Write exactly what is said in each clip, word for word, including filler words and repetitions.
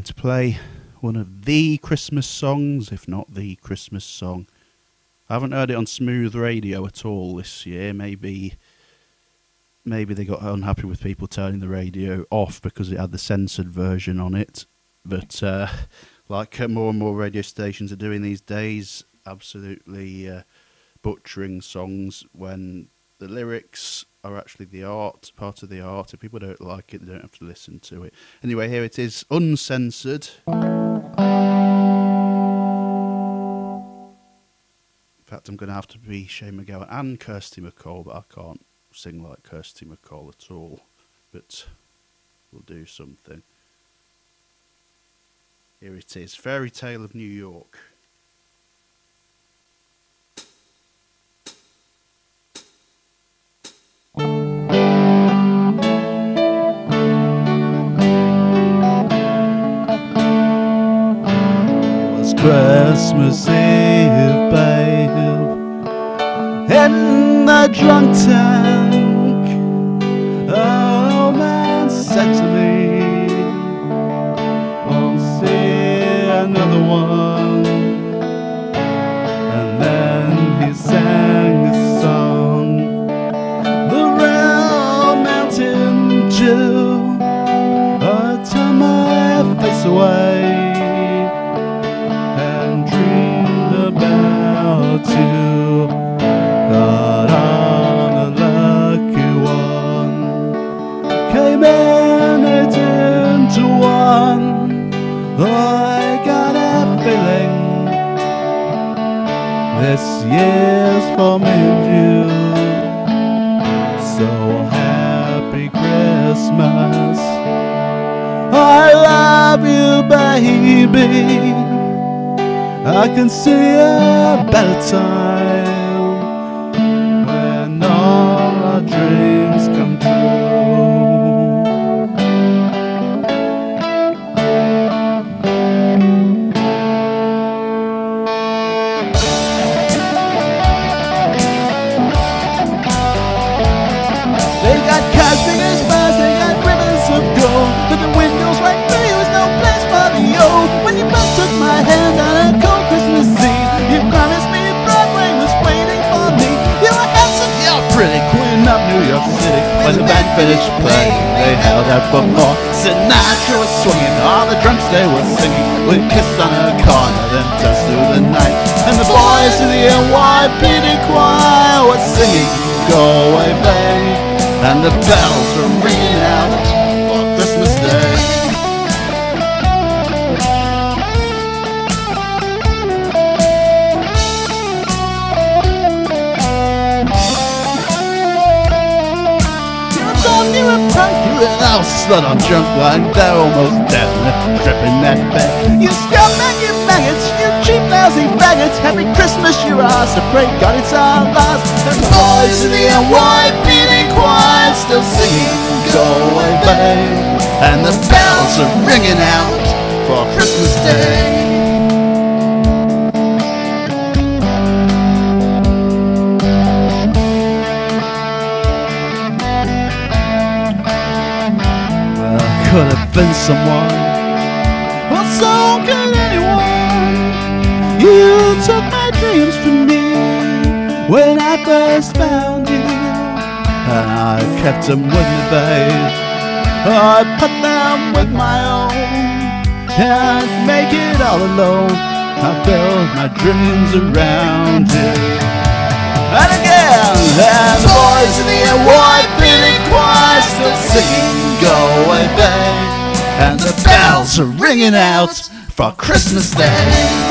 going to play one of the Christmas songs, if not the Christmas song. I haven't heard it on smooth radio at all this year. Maybe maybe they got unhappy with people turning the radio off because it had the censored version on it. But uh, like uh, more and more radio stations are doing these days, absolutely uh, butchering songs when the lyrics are actually the art, part of the art. If people don't like it, they don't have to listen to it. Anyway, here it is, uncensored. In fact, I'm going to have to be Shane MacGowan and Kirsty MacColl, but I can't sing like Kirsty MacColl at all. But we'll do something. Here it is, Fairytale of New York. Christmas Eve, babe, in the drunk tank. Oh, man said to me, won't see another one. And then he sang a song, the real Mountain Dew. I turned my face away about you, got on a lucky one, came in eight into one. I got a feeling this year's for me and you. So happy Christmas, I love you, baby. I can see a better time when all our dreams come true. They got cars big as bars, they got ribbons of gold, but the windows right through you is no place for the old. When you both took my hand on a cold Christmas Eve, you promised me Broadway was waiting for me. You were handsome, you're pretty, queen of New York City. When the band finished playing, they held out for more. Sinatra was swinging, all the drunks they were singing. We kissed on a corner, then danced through the night. And the boys in the N Y P D choir were singing, go away, babe. And the bells were ringing out for Christmas Day. You're a punk, you're an old slut on junk line. They're almost dead, tripping that bed. You scumbag, you maggots, you cheap lousy faggots. Happy Christmas, you are, so pray God it's our last. And the boys in the N Y P D choir still singing, go away, babe. And the bells are ringing out for Christmas Day. Could have been someone, or so could anyone. You took my dreams from me when I first found you, and I kept them with me, babe. I put them with my own, can't make it all alone. I build my dreams around you. And again, and the boys in the N Y P D choir still singing, go away, babe. And the bells are ringing out for Christmas Day.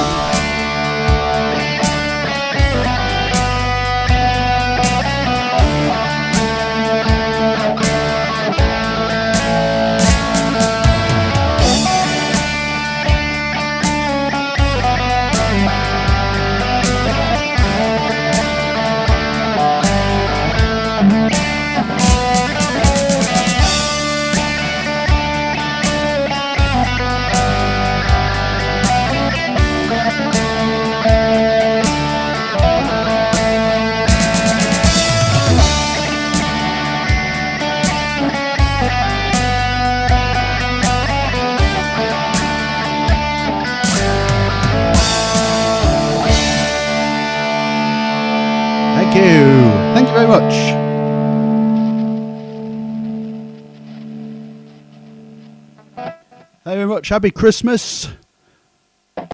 Thank you very much. Thank you very much. Happy Christmas.